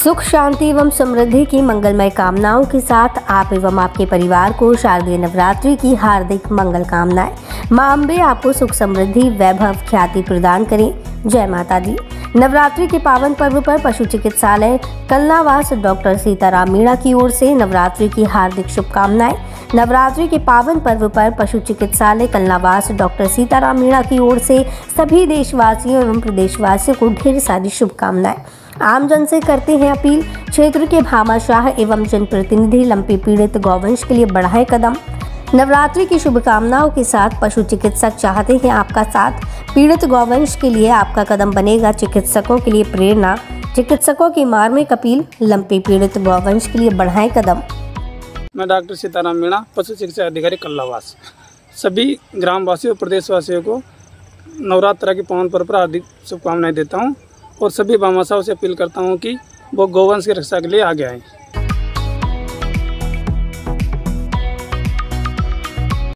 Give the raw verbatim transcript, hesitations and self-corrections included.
सुख शांति एवं समृद्धि की मंगलमय कामनाओं के साथ आप एवं आपके परिवार को शारदीय नवरात्रि की हार्दिक मंगल कामनाएं। मां अम्बे आपको सुख समृद्धि वैभव ख्याति प्रदान करें। जय माता दी। नवरात्रि के पावन पर्व पर पशु चिकित्सालय कलनावास डॉक्टर सीताराम मीणा की ओर से नवरात्रि की हार्दिक शुभकामनाएं। नवरात्रि के पावन पर्व पर पशु चिकित्सालय कलनावास डॉक्टर सीताराम मीणा की ओर से सभी देशवासियों एवं प्रदेशवासियों को ढेर सारी शुभकामनाएं। आमजन से करते हैं अपील, क्षेत्र के भामाशाह एवं जनप्रतिनिधि लंपी पीड़ित गौवंश के लिए बढ़ाए कदम। नवरात्रि की शुभकामनाओं के साथ पशु चिकित्सक चाहते हैं आपका साथ। पीड़ित गौवंश के लिए आपका कदम बनेगा चिकित्सकों के लिए प्रेरणा। चिकित्सकों की मार्मिक अपील, लंपी पीड़ित गौवंश के लिए बढ़ाएं कदम। मैं डॉक्टर सीताराम मीणा, पशु चिकित्सा अधिकारी कलनावास, सभी ग्रामवासियों और प्रदेशवासियों को नवरात्रि के पावन पर्व पर हार्दिक शुभकामनाएं देता हूं और सभी भामाशाहों से अपील करता हूं कि वो गौवंश की रक्षा के लिए आगे आएं।